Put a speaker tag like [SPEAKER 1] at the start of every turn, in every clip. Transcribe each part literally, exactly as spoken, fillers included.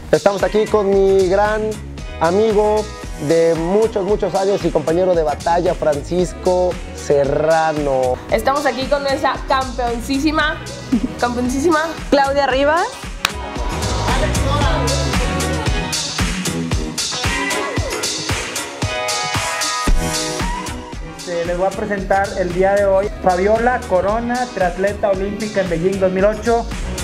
[SPEAKER 1] Estamos aquí con mi gran amigo de muchos, muchos años y compañero de batalla, Francisco Serrano.
[SPEAKER 2] Estamos aquí con nuestra campeoncísima, campeoncísima
[SPEAKER 3] Claudia Rivas.
[SPEAKER 4] Les voy a presentar el día de hoy Fabiola Corona, triatleta olímpica en Beijing dos mil ocho.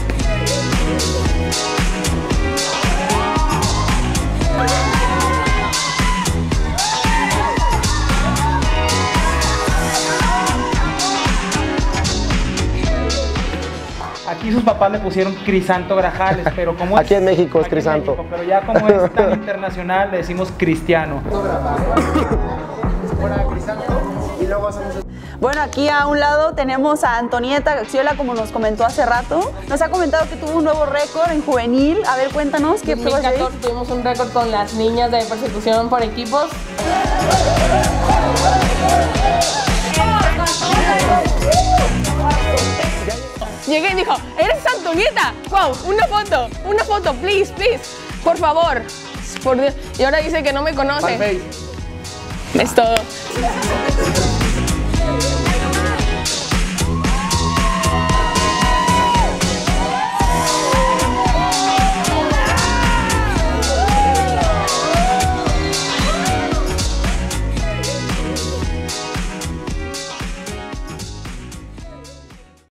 [SPEAKER 4] Aquí sus papás le pusieron Crisanto Grajales, pero como
[SPEAKER 1] aquí
[SPEAKER 4] es,
[SPEAKER 1] en México es
[SPEAKER 4] aquí en
[SPEAKER 1] Crisanto.
[SPEAKER 4] México, pero ya como es tan internacional le decimos Cristiano.
[SPEAKER 3] Bueno, aquí a un lado tenemos a Antonieta Gaxiola, como nos comentó hace rato. Nos ha comentado que tuvo un nuevo récord en juvenil. A ver, cuéntanos qué fue.
[SPEAKER 2] En dos mil catorce tuvimos un récord con las niñas de persecución por equipos.
[SPEAKER 5] Llegué y dijo, ¿eres Antonieta? Wow, una foto, una foto, please, please, por favor. Por Dios. Y ahora dice que no me conoce. Es todo.